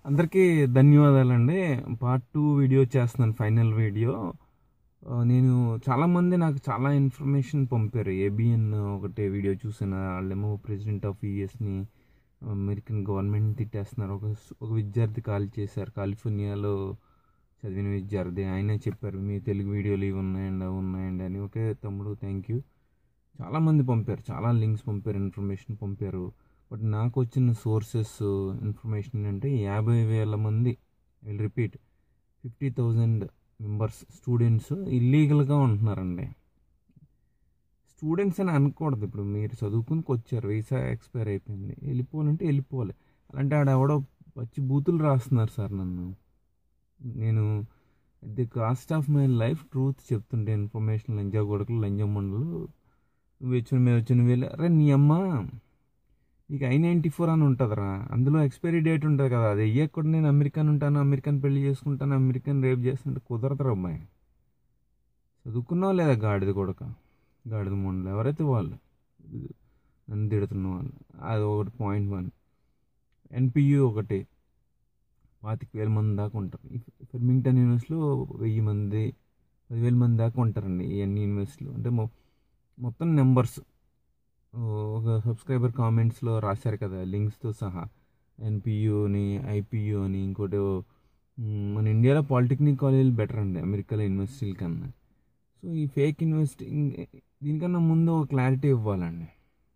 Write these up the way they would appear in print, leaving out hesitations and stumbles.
అందరికీ ధన్యవాదాలండి. Part 2 video చేస్తున్నాను, ఫైనల్ వీడియో. నేను చాలామంది నాకు చాలా ఇన్ఫర్మేషన్ పంపారు. ఏబిఎన్ ఒకటే వీడియో చూసాను. వాళ్ళేమో ప్రెసిడెంట్ ఆఫ్ యుఎస్ని అమెరికన్ గవర్నమెంట్ తిట్టేస్తున్నారు. ఒక విద్యార్థి కాల్ చేశారు, కాలిఫోర్నియాలో చదివిన విద్యార్థి. ఆయనే చెప్పారు మీ తెలుగు వీడియోలు ఇవి ఉన్నాయండి, అవి ఉన్నాయండి అని. ఓకే తమ్ముడు, థ్యాంక్ యూ. చాలామంది పంపారు, చాలా లింక్స్ పంపారు, ఇన్ఫర్మేషన్ పంపారు. బట్ నాకు వచ్చిన సోర్సెస్ ఇన్ఫర్మేషన్ అంటే 50,000 మంది, విల్ రిపీట్, 50,000 మెంబర్స్ స్టూడెంట్స్ ఇల్లీగల్గా ఉంటున్నారండి. స్టూడెంట్స్ అని అనకూడదు. ఇప్పుడు మీరు చదువుకునికి వచ్చారు, వీసా ఎక్స్పైర్ అయిపోయింది, వెళ్ళిపోవాలంటే వెళ్ళిపోవాలి. అలాంటి ఆడెవడో పచ్చి బూతులు రాస్తున్నారు సార్ నన్ను. నేను at the cost of my life truth చెప్తుంటే ఇన్ఫర్మేషన్ లంజా కొడుకులు, లంజా మండలు, నువ్వు వచ్చిన వేళ అరే నీ అమ్మ నీకు I-94 అని ఉంటుందిరా, అందులో ఎక్స్పైరీ డేట్ ఉంటుంది కదా, అది వెయ్యకుండా నేను అమెరికన్ ఉంటాను, అమెరికన్ పెళ్లి చేసుకుంటాను, అమెరికన్ రేప్ చేస్తుంటే కుదరదురా అమ్మాయి. చదువుకున్నావు లేదా గాడిద కొడక, గాడిద మొండలు ఎవరైతే వాళ్ళు నన్ను తిడుతున్న వాళ్ళు. అది ఒకటి .1. NPU ఒకటి 25,000 మంది దాకా ఉంటారు. ఫర్మింగ్టన్ యూనివర్సిటీలో 1,000 మంది, 10,000 మంది దాకా ఉంటారండి. ఈ అన్ని యూనివర్సిటీలు అంటే మొత్తం నెంబర్స్ ఒక సబ్స్క్రైబర్ కామెంట్స్లో రాశారు కదా లింక్స్తో సహా. NPUని, IPU అని, ఇంకోటి మన ఇండియాలో పాలిటెక్నిక్ కాలేజీలు బెటర్ అండి అమెరికాలో యూనివర్సిటీల కన్నా. సో ఈ ఫేక్ యూనివర్సిటీ దీనికన్నా ముందు ఒక క్లారిటీ ఇవ్వాలండి.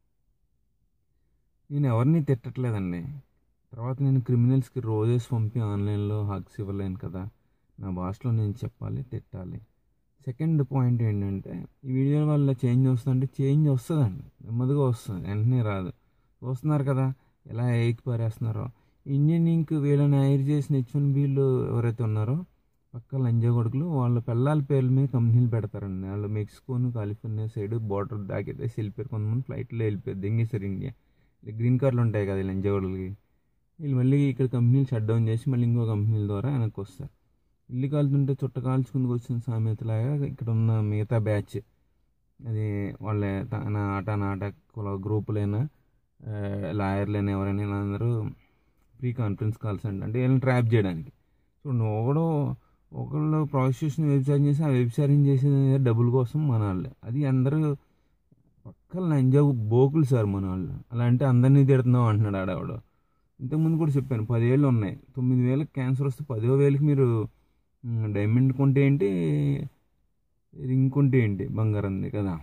నేను ఎవరిని తిట్టట్లేదండి. తర్వాత నేను క్రిమినల్స్కి రోజెస్ పంపి ఆన్లైన్లో హగ్స్ ఇవ్వలేను కదా, నా భాషలో నేను చెప్పాలి, తిట్టాలి. సెకండ్ పాయింట్ ఏంటంటే, ఈ వీడియో వల్ల చేంజ్ వస్తుందంటే చేంజ్ వస్తుందండి, నెమ్మదిగా వస్తుంది, వెంటనే రాదు. చూస్తున్నారు కదా ఎలా ఏకిపారేస్తున్నారో. ఇండియన్ ఇంక్ వీళ్ళని హైర్ చేసిన H1Bలు ఎవరైతే ఉన్నారో పక్క లంజా కొడుకులు, వాళ్ళ పిల్లల పేర్ల మీద కంపెనీలు పెడతారండి. వాళ్ళు మెక్సికోను, కాలిఫోర్నియా సైడ్ బార్డర్ దాకేసి వెళ్ళిపోయారు. కొంతమంది ఫ్లైట్లో వెళ్ళిపోయారు, దింగేశారు ఇండియా. గ్రీన్ కార్డులు ఉంటాయి కదా లంజా కొడుకులకి. వీళ్ళు మళ్ళీ ఇక్కడ కంపెనీలు షట్ డౌన్ చేసి మళ్ళీ ఇంకో కంపెనీల ద్వారా వెనక్కి వస్తారు. ఇల్లు కాలుతుంటే చుట్ట కాల్చుకుందుకు వచ్చిన సామెతలాగా ఇక్కడ ఉన్న మిగతా బ్యాచ్, అది వాళ్ళ నాట గ్రూపులైనా లాయర్లైనా ఎవరైనా అందరూ ప్రీ కాన్ఫరెన్స్ కాల్స్ అంటే వీళ్ళని ట్రాప్ చేయడానికి. చూడండి, ఒకళ్ళు ప్రాసిక్యూషన్ వ్యభిచారం చేసి ఆ వ్యభిచారం చేసిన డబ్బుల కోసం మన వాళ్ళు, అది అందరూ పక్కన లంజా బోకులు సార్ మన వాళ్ళు. అలా అంటే అందరినీ తిడుతున్నాం అంటున్నాడు ఆడవాడు. ఇంతకుముందు కూడా చెప్పాను, 10,000 ఉన్నాయి, 9,000 క్యాన్సర్ వస్తే 10,000కి మీరు డైమండ్ కొంటే ఏంటి, రింగ్ కొంటే ఏంటి, బంగారంది కదా.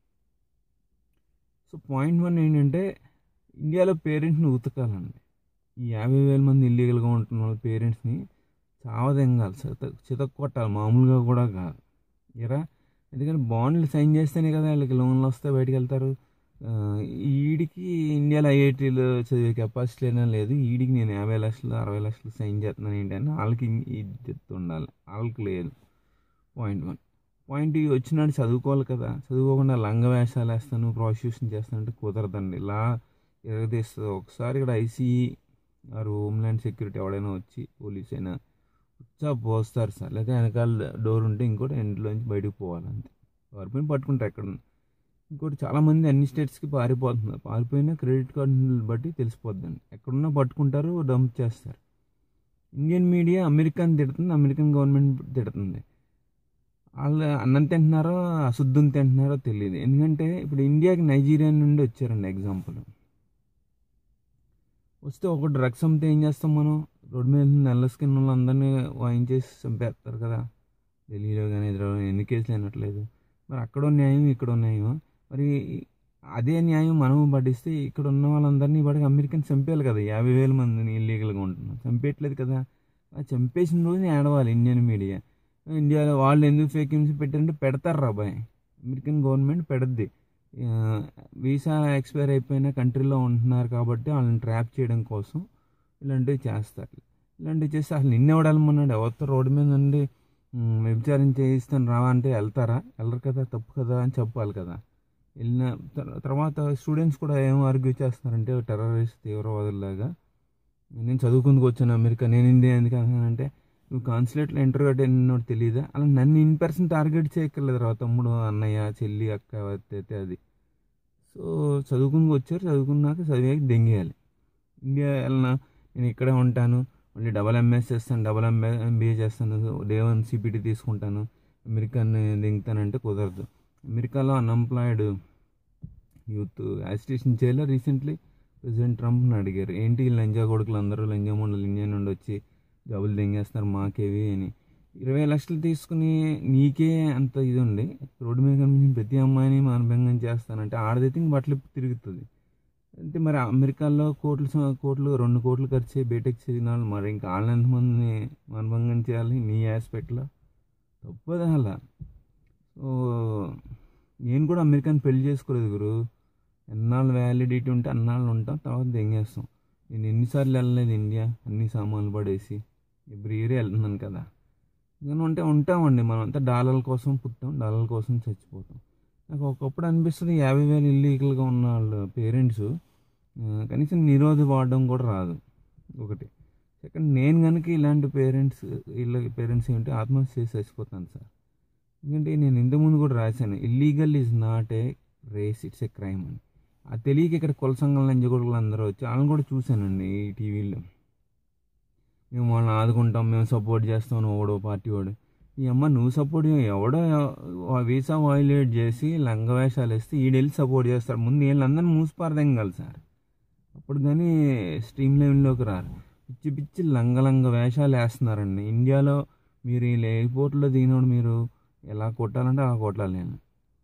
సో .1 ఏంటంటే, ఇండియాలో పేరెంట్స్ని ఉతకాలండి. ఈ 50,000 మంది ఇల్లీగల్గా ఉంటున్న వాళ్ళ పేరెంట్స్ని చావదెంగాలి, చితక్కొట్టాలి, మామూలుగా కూడా కాదు ఎరా. ఎందుకంటే బాండ్లు సైన్ చేస్తేనే కదా వీళ్ళకి లోన్లు వస్తే బయటకు వెళ్తారు. ఈడికి ఇండియాలో IITలో చదివే కెపాసిటీ అయినా లేదు, ఈడికి నేను 50 లక్షలు 60 లక్షలు సైన్ చేస్తున్నాను ఏంటని వాళ్ళకి ఇజ్జత్ ఉండాలి, వాళ్ళకి లేదు. .1 వచ్చినాడు చదువుకోవాలి కదా, చదువుకోకుండా లంగ వేషాలు వేస్తాను, ప్రాసిక్యూషన్ చేస్తానంటే కుదరదండి, ఇలా ఎరగదీస్తుంది. ఒకసారి ఇక్కడ ICE ఆరు హోమ్ల్యాండ్ సెక్యూరిటీ ఎవడైనా వచ్చి, పోలీస్ అయినా వచ్చా పోస్తారు సార్, లేదా వెనకాల డోర్ ఉంటే ఇంకోటి ఇంట్లోంచి బయటకు పోవాలంతే, పారిపోయిన పట్టుకుంటారు ఎక్కడ. ఇంకోటి చాలామంది అన్ని స్టేట్స్కి పారిపోతున్నారు, పారిపోయినా క్రెడిట్ కార్డుని బట్టి తెలిసిపోద్దండి, ఎక్కడున్నా పట్టుకుంటారు, డంప్ చేస్తారు. ఇండియన్ మీడియా అమెరికాని తిడుతుంది, అమెరికన్ గవర్నమెంట్ తిడుతుంది. వాళ్ళు అన్నం తింటున్నారో అశుద్ధం తింటున్నారో తెలియదు. ఎందుకంటే ఇప్పుడు ఇండియాకి నైజీరియా నుండి వచ్చారండి ఎగ్జాంపుల్. వస్తే ఒక డ్రగ్స్ అమ్మితే ఏం చేస్తాం మనం, రోడ్డు మీద నల్ల స్కిన్ వాళ్ళు అందరినీ వాయించేసి చంపేస్తారు కదా. ఢిల్లీలో కానీ హైదరాబాద్ ఎన్ని కేసులు అయినట్లేదు. మరి అక్కడో న్యాయం ఇక్కడో న్యాయం. మరి అదే న్యాయం మనము పట్టిస్తే ఇక్కడ ఉన్న వాళ్ళందరినీ వాడికి అమెరికన్ చంపేయాలి కదా. 50,000 మందిని ఇల్లీగల్గా ఉంటున్నారు, చంపేయట్లేదు కదా. చంపేసిన రోజుని ఏడవాలి ఇండియన్ మీడియా. ఇండియాలో వాళ్ళు ఎందుకు ఫేక్ న్యూస్ పెట్టారంటే పెడతారు రాబాయ్, అమెరికన్ గవర్నమెంట్ పెడద్ది. వీసా ఎక్స్పైర్ అయిపోయిన కంట్రీలో ఉంటున్నారు కాబట్టి వాళ్ళని ట్రాప్ చేయడం కోసం ఇలాంటివి చేస్తారు. ఇలాంటివి చేస్తే అసలు నిన్నెవడాలమన్నాడు, ఎవరితో రోడ్డు మీద నుండి వ్యభిచారం చేయిస్తాను రావా అంటే వెళ్తారా, వెళ్ళరు కదా, తప్పు కదా అని చెప్పాలి కదా. వెళ్ళిన తర్వాత స్టూడెంట్స్ కూడా ఏం ఆర్గ్యూ చేస్తున్నారంటే టెర్రరిస్ట్ తీవ్రవాదుల్లాగా, నేను చదువుకుందుకు వచ్చాను అమెరికా, నేను ఇండియా ఎందుకు అంటున్నానంటే, నువ్వు కాన్సులేట్లో ఇంటర్వ్యూ అటెండ్ తెలియదా, అలా నన్ను ఇన్ పర్సన్ టార్గెట్ చేయక్కర్లేదు రా తమ్ముడు, అన్నయ్య, చెల్లి, అక్క అయితే అది. సో చదువుకుని వచ్చారు, చదువుకున్నాక చదివాక దెంగేయాలి. ఇండియా వెళ్ళినా నేను ఇక్కడే ఉంటాను, మళ్ళీ డబల్ ఎంఎస్ చేస్తాను, డబల్ ఎంబీఏ చేస్తాను, డే 1 CPT తీసుకుంటాను, అమెరికాని దిగుతానంటే కుదరదు. అమెరికాలో అన్ఎంప్లాయిడ్ యూత్ యాజిటేషన్ చేయాలి. రీసెంట్లీ ప్రెసిడెంట్ ట్రంప్ని అడిగారు, ఏంటి లంజా కొడుకులు అందరూ లంజా మండలు ఇండియా నుండి వచ్చి జాబులు దింగేస్తారు మాకేవి అని. 20 లక్షలు తీసుకుని నీకే అంత ఇది ఉండి రోడ్డు మీద కనిపించిన ప్రతి అమ్మాయిని మానభంగం చేస్తానంటే ఆడదైతే ఇంక బట్టలు తిరుగుతుంది. అంటే మరి అమెరికాలో కోట్లు 2 కోట్లు ఖర్చు బీటెక్ చదివిన వాళ్ళు మరి ఇంకా వాళ్ళని ఎంతమందిని మానభంగం చేయాలి నీ ఆస్పెక్ట్లో? తప్పదు అలా. సో నేను కూడా అమెరికాని పెళ్లి చేసుకోలేదు గురు. ఎన్నాళ్ళు వ్యాలిడిటీ ఉంటే అన్నాళ్ళు ఉంటాం, తర్వాత దెంగేస్తాం. నేను ఎన్నిసార్లు వెళ్ళలేదు ఇండియా, అన్ని సామాన్లు పడేసి. ఎవ్రీ ఇయర్ వెళ్తున్నాను కదా. కానీ ఉంటామండి, మనం అంతా డాలర్ల కోసం పుట్టాం, డాలర్ల కోసం చచ్చిపోతాం. నాకు ఒకప్పుడు అనిపిస్తుంది 50,000 ఇల్లీగల్గా ఉన్న వాళ్ళు పేరెంట్స్ కనీసం నిరోధ వాడడం కూడా రాదు ఒకటి. సెకండ్, నేను కనుక ఇలాంటి పేరెంట్స్ ఏంటి ఆత్మహత్య చేసి చచ్చిపోతాను సార్. ఎందుకంటే నేను ఇంతకుముందు కూడా రాశాను, illegal is not a race, it's a crime అని. అది తెలియక ఇక్కడ కుల సంఘాలు లంజగొడుకులు అందరూ వచ్చి వాళ్ళని కూడా చూశానండి ఈ టీవీలో. మేము వాళ్ళని ఆదుకుంటాం, మేము సపోర్ట్ చేస్తాం, ఓడో పార్టీ వాడు. ఈ అమ్మ నువ్వు సపోర్ట్ ఎవడో వీసా వైలేట్ చేసి లంగవేషాలు వేస్తే ఈడెళ్ళి సపోర్ట్ చేస్తారు. ముందు వీళ్ళందరినీ మూసిపారదెంగాలి సార్, అప్పుడు కానీ స్ట్రీమ్ లైన్లోకి రారు. పిచ్చి పిచ్చి లంగ వేషాలు వేస్తున్నారండి ఇండియాలో. మీరు ఈ ఎయిర్పోర్ట్లో దిగినప్పుడు మీరు ఎలా కొట్టాలంటే అలా కొట్టాలి. నేను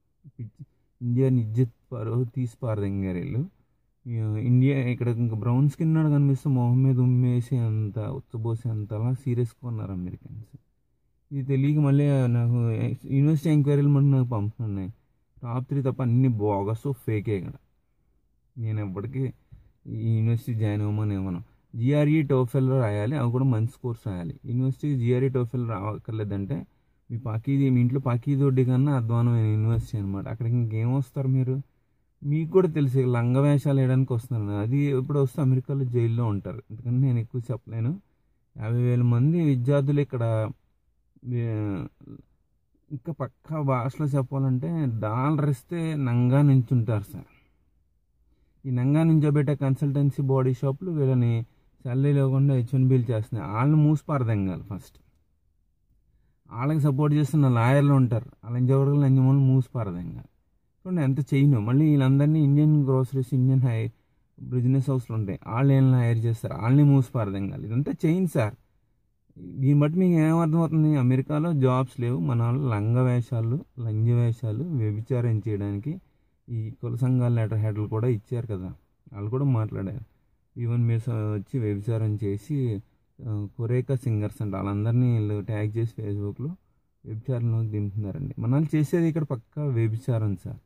ఇండియా ఇజ్జత్ తీసి పారదెంగారు వీళ్ళు. ఇండియా ఇక్కడ ఇంకా బ్రౌన్ స్కిన్ నాడు కనిపిస్తే మొహం మీద ఉమ్మేసి అంత ఉచ్చబోసి అంతలా సీరియస్గా ఉన్నారు అమెరికన్స్. ఇది తెలియక మళ్ళీ నాకు యూనివర్సిటీ ఎంక్వైరీలు మళ్ళీ నాకు పంపుతున్నాయి. టాప్ 3 తప్ప అన్ని బోగస్ ఫేకే ఇక్కడ. నేను ఎప్పటికీ ఈ యూనివర్సిటీ జాయిన్ అవ్వమని ఏమన్నా GRE TOEFL రాయాలి, అవి కూడా మంచి కోర్స్ రాయాలి. యూనివర్సిటీ GRE TOEFL రావక్కర్లేదంటే మీ ఇంట్లో పాకీదొడ్డి కన్నా అధ్వానమైన యూనివర్సిటీ అనమాట. అక్కడికి ఇంకేం వస్తారు మీరు? మీకు కూడా తెలిసి లంగ వేషాలు వేయడానికి వస్తున్నారు. అది ఇప్పుడు వస్తే అమెరికాలో జైల్లో ఉంటారు. ఎందుకంటే నేను ఎక్కువ చెప్పలేను. 50,000 మంది విద్యార్థులు ఇక్కడ. ఇంకా పక్కా భాషలో చెప్పాలంటే డాలర్ ఇస్తే నంగా నించుంటారు సార్. ఈ నంగా నించోబెట్టే కన్సల్టెన్సీ బాడీ షాపులు వీళ్ళని శాలరీ లేకుండా H1Bలు చేస్తున్నాయి. వాళ్ళని మూసిపారదెంగాలి ఫస్ట్. వాళ్ళకి సపోర్ట్ చేస్తున్న లాయర్లు ఉంటారు, వాళ్ళని జవడలు లంజమూలు మూసిపారదెంగాలి. చూడండి ఎంత చేయను. మళ్ళీ వీళ్ళందరినీ ఇండియన్ గ్రోసరీస్, ఇండియన్ బిజినెస్ హౌస్లు ఉంటాయి, వాళ్ళు ఏమైనా హైర్ చేస్తారు, వాళ్ళని మూసిపారదెంగాలి. ఇదంతా చైన్ సార్. దీన్ని బట్టి మీకు ఏమర్థమవుతుంది? అమెరికాలో జాబ్స్ లేవు, మన వాళ్ళు లంజ వేషాలు వ్యభిచారం చేయడానికి ఈ కుల సంఘాల లెటర్ హెడ్లు కూడా ఇచ్చారు కదా, వాళ్ళు కూడా మాట్లాడారు. ఈవెన్ మీరు వచ్చి వ్యభిచారం చేసి కొరేకా సింగర్స్ అంటే వాళ్ళందరినీ వీళ్ళు ట్యాగ్ చేసి ఫేస్బుక్లో వ్యభిచారంలో దింపుతున్నారండి. మన వాళ్ళు చేసేది ఇక్కడ పక్కా వ్యభిచారం సార్.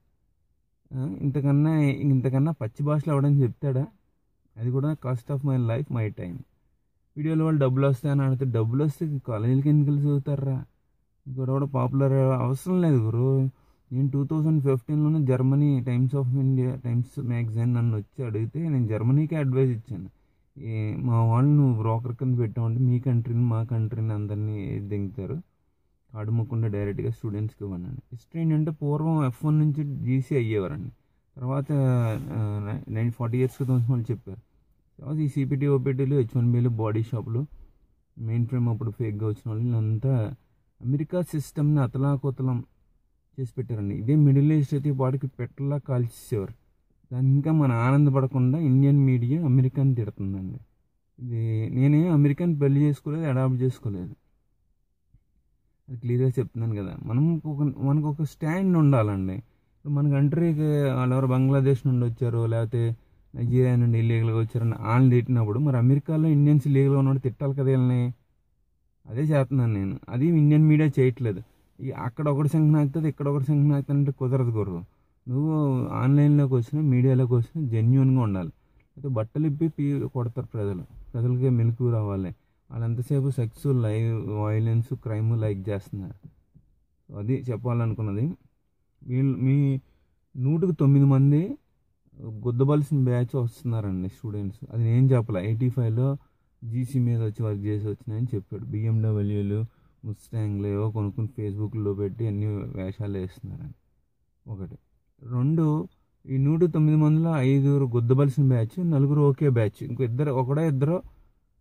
ఇంతకన్నా పచ్చి భాషలో ఎవడని చెప్తాడా? అది కూడా cost of my life, my time. వీడియోలో వాళ్ళు డబ్బులు వస్తాయని అడిగితే డబ్బులు వస్తే కాలేజీలకి ఎందుకు చదువుతారా? ఇక్కడ కూడా పాపులర్ అవసరం లేదు గురు. నేను 2015లోనే జర్మనీ టైమ్స్ మ్యాగజైన్ నన్ను వచ్చి అడిగితే నేను జర్మనీకే అడ్వైజ్ ఇచ్చాను. మా వాళ్ళు నువ్వు బ్రోకర్ కింద పెట్టామంటే మీ కంట్రీని మా కంట్రీని అందరినీ దింగుతారు, అడుముకుండా డైరెక్ట్గా స్టూడెంట్స్కి ఇవ్వండి. హిస్టరీ ఏంటంటే పూర్వం F1 నుంచి GC అయ్యేవారండి. తర్వాత 40 years క్రితం వాళ్ళు చెప్పారు. తర్వాత ఈ CPT OPTలు H1Bలు బాడీ షాపులు మెయిన్ ఫ్రేమ్ అప్పుడు ఫేక్గా వచ్చిన వాళ్ళు వీళ్ళంతా అమెరికా సిస్టమ్ని అతలాకుతలం చేసి పెట్టారండి. ఇదే మిడిల్ ఈస్ట్ అయితే వాడికి పెట్టలా కాల్చేసేవారు. దాన్ని ఇంకా మనం ఆనందపడకుండా ఇండియన్ మీడియా అమెరికాని తిడుతుందండి. ఇది నేనే అమెరికాని పెళ్లి చేసుకోలేదు, అడాప్ట్ చేసుకోలేదు, అది క్లియర్గా చెప్తున్నాను కదా. మనకు ఒక స్టాండ్ ఉండాలండి. మన కంట్రీకి వాళ్ళెవరు బంగ్లాదేశ్ నుండి వచ్చారో లేకపోతే నైజీరియా నుండి ఇల్లీగల్గా వచ్చారని వాళ్ళని తిట్టినప్పుడు మరి అమెరికాలో ఇండియన్స్ ఇల్లీగల్గా ఉన్నప్పుడు తిట్టాలి కదా వీళ్ళని. అదే చేస్తున్నాను నేను. అది ఇండియన్ మీడియా చేయట్లేదు. అక్కడ ఒకటి సంఖ్య ఆగుతుంది, ఇక్కడ ఒకటి సంఖ్య ఆగుతుంది అంటే కుదరదు గురు. నువ్వు ఆన్లైన్లోకి వచ్చినా మీడియాలోకి వచ్చినా జెన్యున్గా ఉండాలి. అయితే బట్టలు ఇప్పి కొడతారు ప్రజలకి మెలకు రావాలి. వాళ్ళు ఎంతసేపు సెక్స్, వైలెన్స్, క్రైమ్ లైక్ చేస్తున్నారు. అది చెప్పాలనుకున్నది. మీ 100కి 9 మంది గుద్దబలిసిన బ్యాచ్ వస్తున్నారండి స్టూడెంట్స్. అది నేను చెప్పలే. 85లో GC మీద వచ్చి వర్క్ చేసి వచ్చినాయని చెప్పాడు. BMWలు, ముస్టాంగ్లు ఏవో కొనుక్కుని ఫేస్బుక్లో పెట్టి అన్ని వేషాలు వేస్తున్నారని. ఒకటి. 2, ఈ 109 మందిలో 5 గుద్దబలిసిన బ్యాచ్, 4 ఓకే బ్యాచ్. ఇద్దరో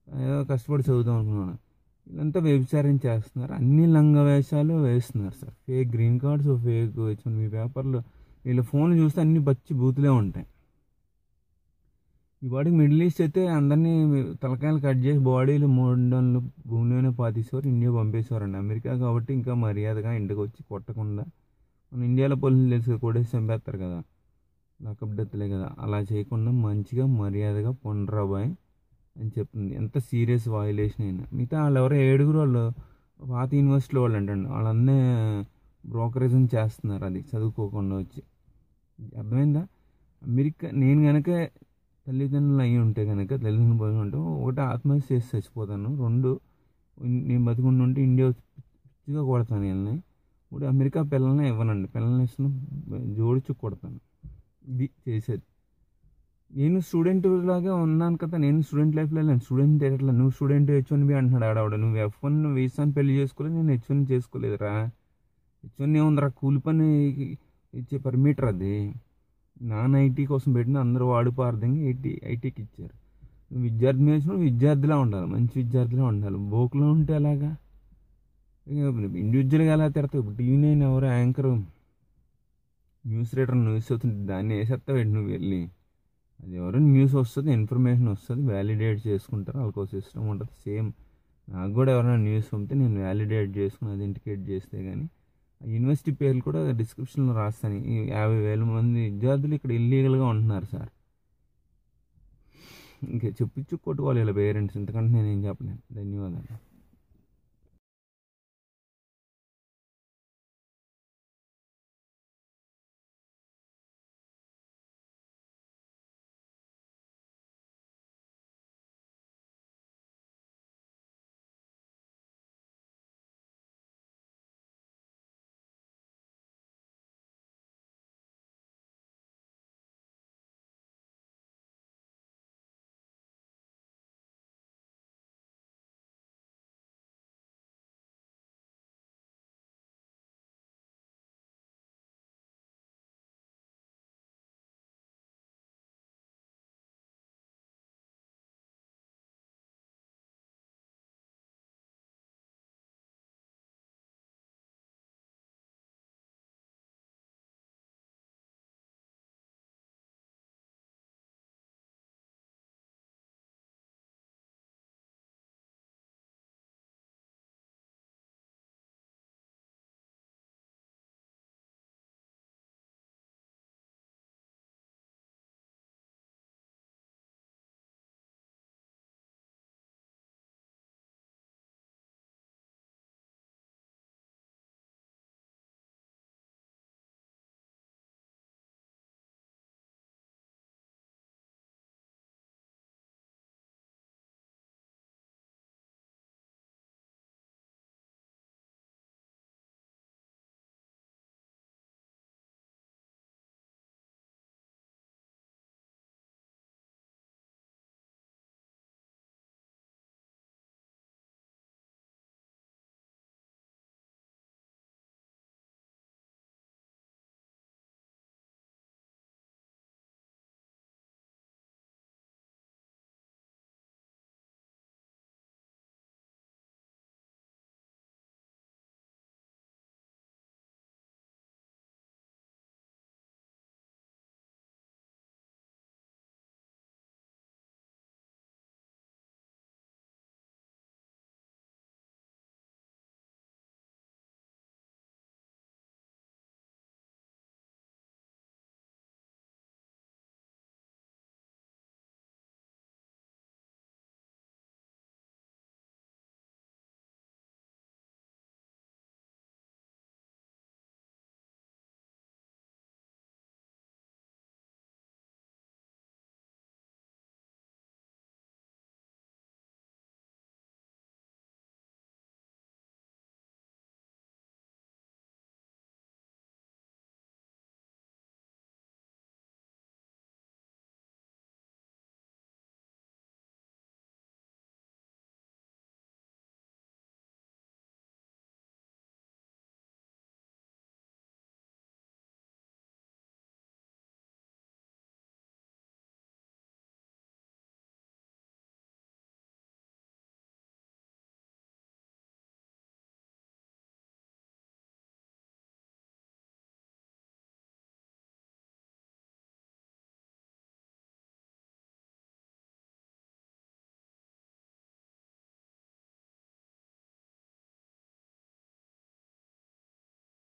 ఏదో కష్టపడి చదువుదాం అనుకున్నాను. వీళ్ళంతా వ్యభిచారం చేస్తున్నారు, అన్ని లంగ వేషాలు వేస్తున్నారు sir. Fake green cards, fake H1B పేపర్లు. వీళ్ళ ఫోన్లు చూస్తే అన్ని బచ్చి బూతులే ఉంటాయి. ఈ వాడికి మిడిల్ ఈస్ట్ అయితే అందరినీ తలకాయలు కట్ చేసి బాడీలు 3 భూమిలోనే పాతేసేవారు, ఇండియా పంపేసేవారండి. అమెరికా కాబట్టి ఇంకా మర్యాదగా ఇంటికి వచ్చి కొట్టకుండా, మన ఇండియాలో పోలీసులు తెలిసి కొడేసి చంపేస్తారు కదా, లాకప్ డెత్లే కదా, అలా చేయకుండా మంచిగా మర్యాదగా పొండ్రాబాయ్ అని చెప్తుంది. ఎంత సీరియస్ వయలేషన్ అయినా. మిగతా వాళ్ళు ఎవరో 7 వాళ్ళు పాత యూనివర్సిటీలో వాళ్ళు అంటండి, వాళ్ళన్నీ బ్రోకరేజం చేస్తున్నారు, అది చదువుకోకుండా వచ్చి. అర్థమైందా? అమెరికా నేను కనుక తల్లిదండ్రులు అయ్యి ఉంటే కనుక, తల్లిదండ్రులు పోయి ఉంటే, ఒకటి ఆత్మహత్య చేసి చచ్చిపోతాను, 2 నేను బతికుండా ఉంటే ఇండియా పిచ్చిగా కొడతాను వీళ్ళని, ఇప్పుడు అమెరికా పిల్లల్ని ఇవ్వనండి, పిల్లల్ని ఇస్తున్న జోడించి కొడతాను. ఇది చేసేది. నేను స్టూడెంట్ లాగా ఉన్నాను కదా, నేను స్టూడెంట్ లైఫ్లో వెళ్ళాను. స్టూడెంట్ ఎట్లా, నువ్వు స్టూడెంట్ H1B అంటున్నాడు ఆడవాడు. నువ్వు F1 వీసాని పెళ్లి చేసుకోలేదు, నేను H1 చేసుకోలేదురా. H1 ఏముందిరా, కూలి పని ఇచ్చే పర్మిటర్ అది. నాన్ ఐటీ కోసం పెట్టిన అందరూ వాడిపార్థంగా ఐటీకి ఇచ్చారు. నువ్వు విద్యార్థి నేర్చుకుని విద్యార్థిలా ఉండాలి, మంచి విద్యార్థిలా ఉండాలి. బోకులో ఉంటే అలాగా ఇండివిజువల్గా ఎలా తిడతావు? ఇప్పుడు TV9 ఎవరో యాంకర్ న్యూస్ రీడర్ న్యూస్ అవుతుంది, దాన్ని వేసేస్తావు నువ్వు వెళ్ళి. అది ఎవరో న్యూస్ వస్తుంది, ఇన్ఫర్మేషన్ వస్తుంది, వ్యాలిడేట్ చేసుకుంటారు, వాళ్ళకి సిస్టమ్ ఉంటుంది. సేమ్ నాకు కూడా ఎవరైనా న్యూస్ పంపితే నేను వ్యాలిడేట్ చేసుకుని అది ఇండికేట్ చేస్తే కానీ, ఆ యూనివర్సిటీ పేర్లు కూడా డిస్క్రిప్షన్లో రాస్తాను. ఈ 50,000 మంది విద్యార్థులు ఇక్కడ ఇల్లీగల్గా ఉంటున్నారు సార్. ఇంకా చెప్పించు కొట్టుకోవాలి ఇలా పేరెంట్స్, ఇంతకంటే నేనేం చెప్పలేను. ధన్యవాదాలు.